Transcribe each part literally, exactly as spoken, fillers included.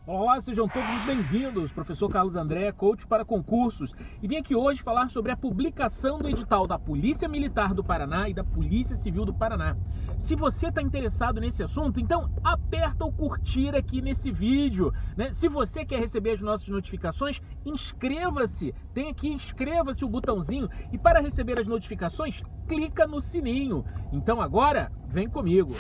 Olá, sejam todos muito bem-vindos. Professor Carlos André, coach para concursos, e vim aqui hoje falar sobre a publicação do edital da Polícia Militar do Paraná e da Polícia Civil do Paraná. Se você está interessado nesse assunto, então aperta o curtir aqui nesse vídeo, né? Se você quer receber as nossas notificações, inscreva-se. Tem aqui, inscreva-se o botãozinho, e para receber as notificações, clica no sininho. Então agora, vem comigo.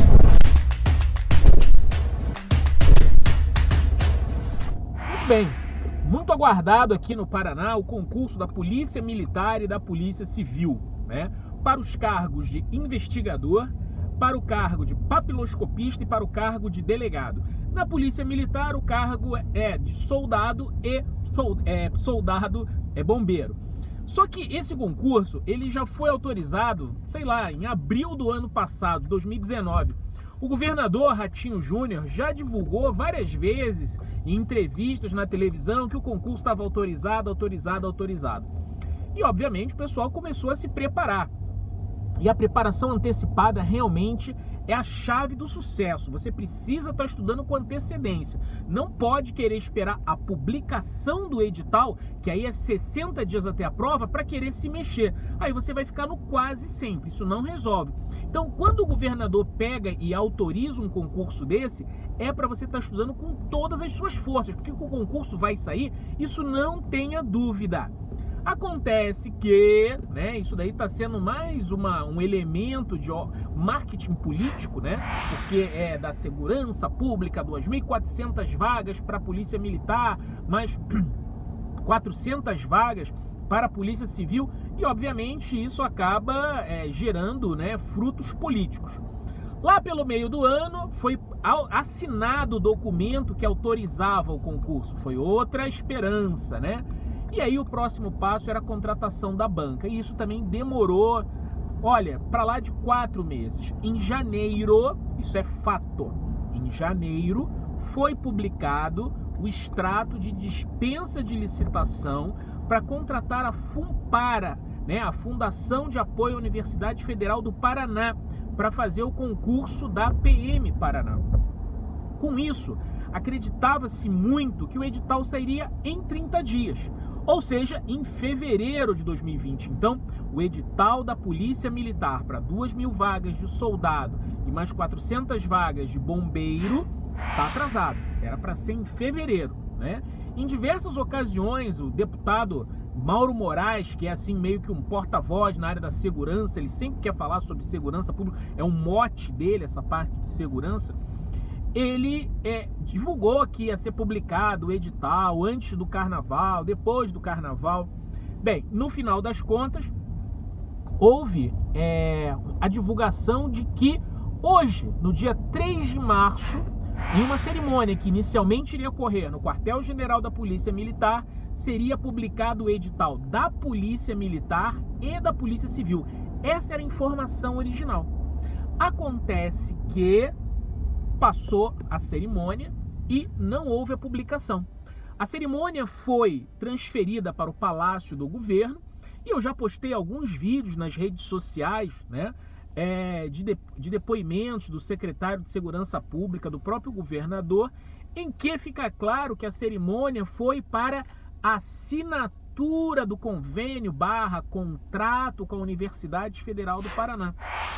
Bem, muito aguardado aqui no Paraná o concurso da Polícia Militar e da Polícia Civil, né? Para os cargos de investigador, para o cargo de papiloscopista e para o cargo de delegado. Na Polícia Militar o cargo é de soldado e é, soldado é bombeiro. Só que esse concurso ele já foi autorizado, sei lá, em abril do ano passado, dois mil e dezenove. O governador Ratinho Júnior já divulgou várias vezes em entrevistas na televisão que o concurso estava autorizado, autorizado, autorizado. E, obviamente, o pessoal começou a se preparar. E a preparação antecipada realmente é a chave do sucesso. Você precisa estar estudando com antecedência. Não pode querer esperar a publicação do edital, que aí é sessenta dias até a prova, para querer se mexer. Aí você vai ficar no quase sempre. Isso não resolve. Então, quando o governador pega e autoriza um concurso desse, é para você estar estudando com todas as suas forças, porque o concurso vai sair, isso não tenha dúvida. Acontece que, né, isso daí está sendo mais uma, um elemento de marketing político, né, porque é da segurança pública, duas mil e quatrocentas vagas para a Polícia Militar, mais quatrocentas vagas para a Polícia Civil, e obviamente isso acaba é, gerando, né, frutos políticos. Lá pelo meio do ano foi assinado o documento que autorizava o concurso, foi outra esperança, né? E aí o próximo passo era a contratação da banca, e isso também demorou, olha, para lá de quatro meses. Em janeiro, isso é fato, em janeiro foi publicado o extrato de dispensa de licitação para contratar a FUNPARA, né, a Fundação de Apoio à Universidade Federal do Paraná, para fazer o concurso da P M Paraná. Com isso, acreditava-se muito que o edital sairia em trinta dias, ou seja, em fevereiro de dois mil e vinte. Então, o edital da Polícia Militar para duas mil vagas de soldado e mais quatrocentas vagas de bombeiro está atrasado. Era para ser em fevereiro, né? Em diversas ocasiões, o deputado Mauro Moraes, que é assim meio que um porta-voz na área da segurança, ele sempre quer falar sobre segurança pública, é um mote dele essa parte de segurança, ele é, divulgou que ia ser publicado o edital antes do carnaval, depois do carnaval. Bem, no final das contas, houve é, a divulgação de que hoje, no dia três de março, em uma cerimônia que inicialmente iria ocorrer no quartel-general da Polícia Militar, seria publicado o edital da Polícia Militar e da Polícia Civil. Essa era a informação original. Acontece que passou a cerimônia e não houve a publicação. A cerimônia foi transferida para o Palácio do Governo e eu já postei alguns vídeos nas redes sociais, né, é, de, de, de depoimentos do secretário de Segurança Pública, do próprio governador, em que fica claro que a cerimônia foi para assinatura do convênio barra contrato com a Universidade Federal do Paraná.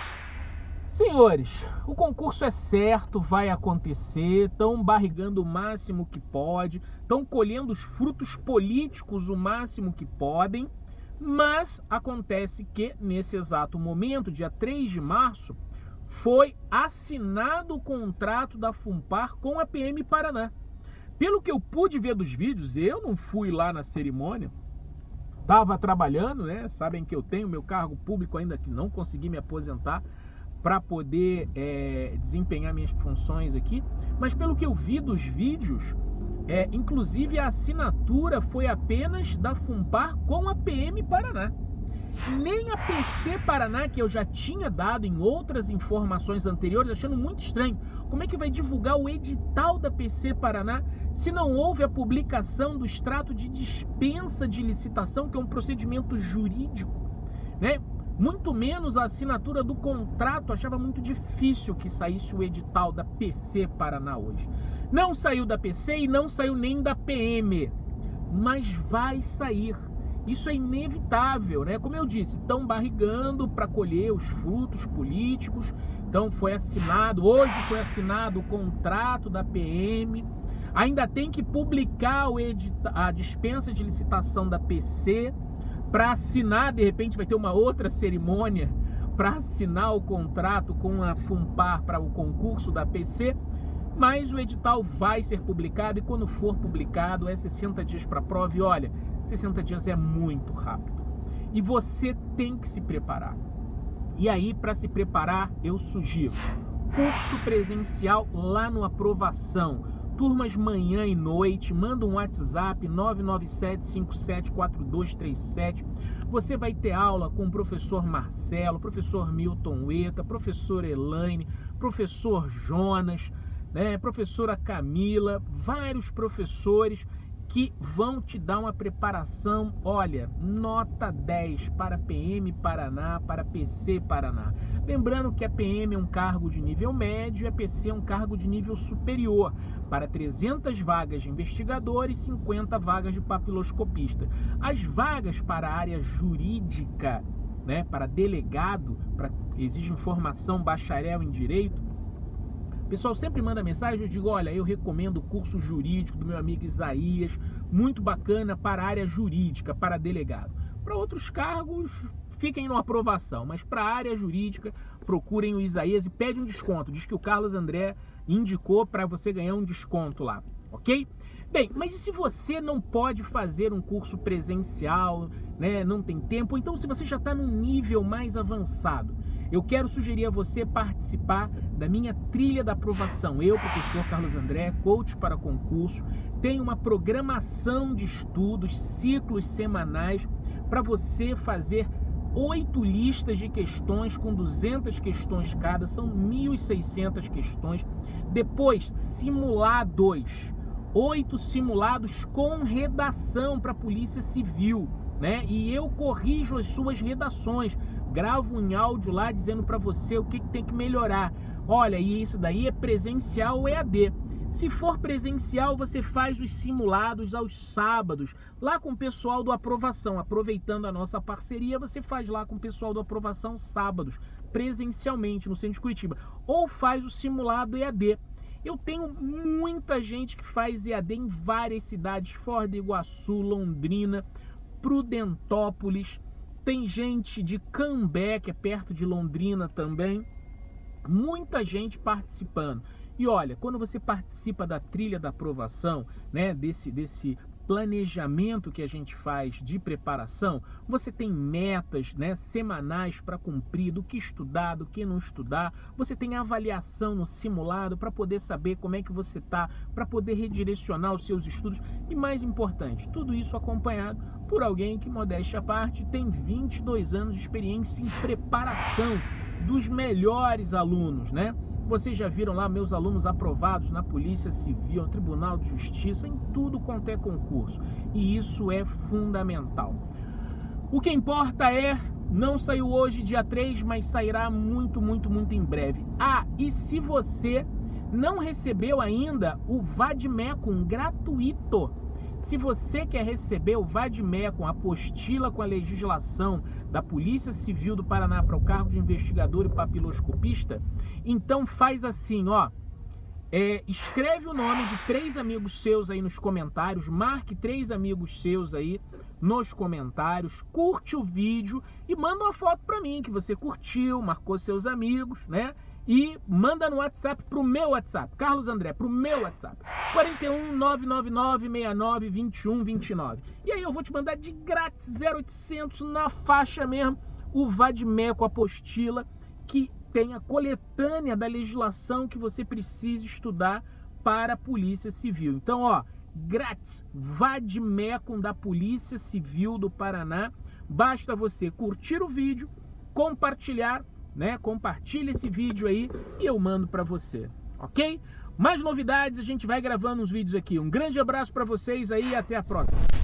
Senhores, o concurso é certo, vai acontecer, estão barrigando o máximo que pode, estão colhendo os frutos políticos o máximo que podem, mas acontece que nesse exato momento, dia três de março, foi assinado o contrato da FUNPAR com a P M Paraná. Pelo que eu pude ver dos vídeos, eu não fui lá na cerimônia, estava trabalhando, né? Sabem que eu tenho meu cargo público ainda, que não consegui me aposentar para poder é, desempenhar minhas funções aqui, mas pelo que eu vi dos vídeos, é, inclusive a assinatura foi apenas da FUNPAR com a P M Paraná. Nem a P C Paraná, que eu já tinha dado em outras informações anteriores, achando muito estranho. Como é que vai divulgar o edital da P C Paraná se não houve a publicação do extrato de dispensa de licitação, que é um procedimento jurídico, né? Muito menos a assinatura do contrato. Achava muito difícil que saísse o edital da P C Paraná hoje. Não saiu da P C e não saiu nem da P M, mas vai sair. Isso é inevitável, né? Como eu disse, estão barrigando para colher os frutos políticos. Então foi assinado, hoje foi assinado o contrato da P M. Ainda tem que publicar o edita- a dispensa de licitação da P C para assinar. De repente vai ter uma outra cerimônia para assinar o contrato com a Funpar para o concurso da P C. Mas o edital vai ser publicado e quando for publicado é sessenta dias para a prova. E olha, sessenta dias é muito rápido. E você tem que se preparar. E aí, para se preparar, eu sugiro curso presencial lá no Aprovação. Turmas manhã e noite, manda um WhatsApp nove nove sete cinco sete quatro dois três sete. Você vai ter aula com o professor Marcelo, professor Milton Ueta, professor Elaine, professor Jonas, né, professora Camila, vários professores que vão te dar uma preparação, olha, nota dez para P M Paraná, para P C Paraná. Lembrando que a P M é um cargo de nível médio e a P C é um cargo de nível superior, para trezentas vagas de investigador e cinquenta vagas de papiloscopista. As vagas para a área jurídica, né, para delegado, para exige formação bacharel em direito, o pessoal sempre manda mensagem, eu digo, olha, eu recomendo o curso jurídico do meu amigo Isaías, muito bacana para a área jurídica, para delegado. Para outros cargos, fiquem na Aprovação, mas para a área jurídica, procurem o Isaías e pede um desconto. Diz que o Carlos André indicou para você ganhar um desconto lá, ok? Bem, mas e se você não pode fazer um curso presencial, né, não tem tempo, ou então se você já está num nível mais avançado, eu quero sugerir a você participar da minha trilha da aprovação. Eu, professor Carlos André, coach para concurso, tenho uma programação de estudos, ciclos semanais, para você fazer oito listas de questões com duzentas questões cada, são mil e seiscentas questões. Depois, simulados, oito simulados com redação para a Polícia Civil, né? E eu corrijo as suas redações, gravo um áudio lá dizendo para você o que, que tem que melhorar. Olha, e isso daí é presencial ou E A D. Se for presencial, você faz os simulados aos sábados, lá com o pessoal do Aprovação. Aproveitando a nossa parceria, você faz lá com o pessoal do Aprovação sábados, presencialmente, no centro de Curitiba. Ou faz o simulado E A D. Eu tenho muita gente que faz E A D em várias cidades, Foz do Iguaçu, Londrina, Prudentópolis, tem gente de Cambé, que é perto de Londrina também, muita gente participando. E olha, quando você participa da trilha da aprovação, né, desse, desse planejamento que a gente faz de preparação, você tem metas, né, semanais para cumprir, do que estudar, do que não estudar, você tem avaliação no simulado para poder saber como é que você está, para poder redirecionar os seus estudos e, mais importante, tudo isso acompanhado por alguém que, modéstia à parte, tem vinte e dois anos de experiência em preparação dos melhores alunos, né? Vocês já viram lá meus alunos aprovados na Polícia Civil, no Tribunal de Justiça, em tudo quanto é concurso. E isso é fundamental. O que importa é, não saiu hoje, dia três, mas sairá muito, muito, muito em breve. Ah, e se você não recebeu ainda o Vadmecum gratuito, se você quer receber o Vadmecum, a apostila com a legislação da Polícia Civil do Paraná para o cargo de investigador e papiloscopista, então faz assim, ó, é, escreve o nome de três amigos seus aí nos comentários, marque três amigos seus aí nos comentários, curte o vídeo e manda uma foto para mim que você curtiu, marcou seus amigos, né? E manda no WhatsApp pro meu WhatsApp, Carlos André, pro meu WhatsApp, quatro um nove nove nove seis nove dois um dois nove. E aí eu vou te mandar de grátis, zero oitocentos, na faixa mesmo, o Vadmecum apostila, que tem a coletânea da legislação que você precisa estudar para a Polícia Civil. Então, ó, grátis, Vadmecum da Polícia Civil do Paraná. Basta você curtir o vídeo, compartilhar, né? Compartilha esse vídeo aí e eu mando para você, ok? Mais novidades, a gente vai gravando uns vídeos aqui. Um grande abraço para vocês aí e até a próxima.